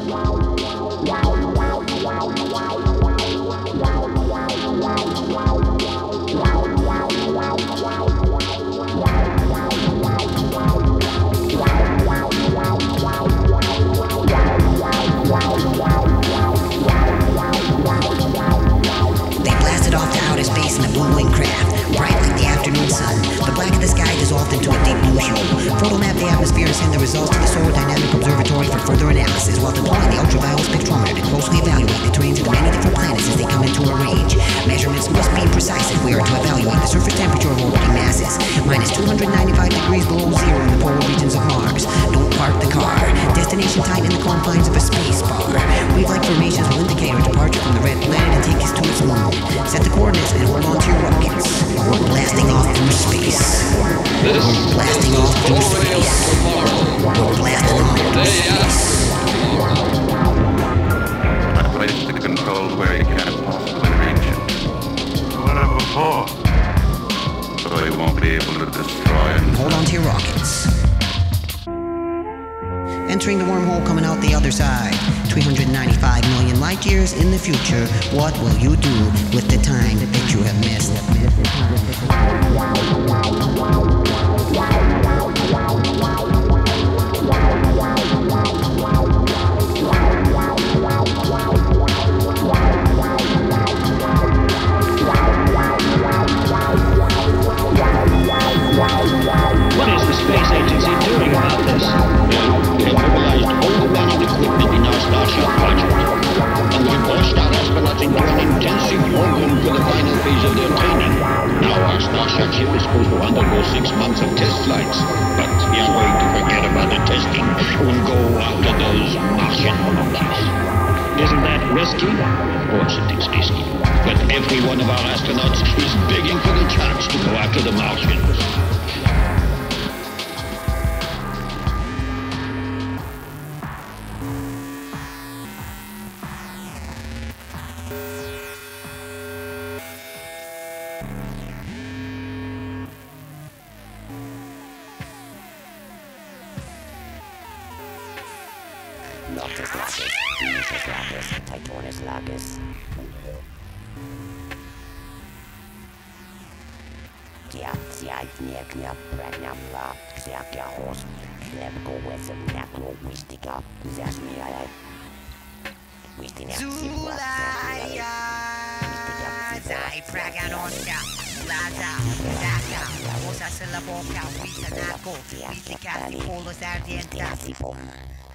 Entering the wormhole, coming out the other side. 395 million light years in the future. What will you do with the time that you have missed? What is the space agency doing about this? They have mobilized all the men and equipment in our Starship project, and they've launched our astronauts into an intensive program for the final phase of their training. Now our Starship ship is supposed to undergo 6 months of test flights, but we are going to forget about the testing and go after those Martian monkeys. Isn't that risky? Of course it is risky, but every one of our astronauts is begging for the chance to go after the Martians. Noctis Lacus, Venus Lacus, Titanus Lacus. Tiatniaknia Pragnamla, Xiakiahos, Lepko Wesem Naklo Wistika, Zasmiae. Zulaya, Zai Praganosia, Laza, Zaka, Osa Selaboka, Visanako, Vitikasi Polos Ardienta.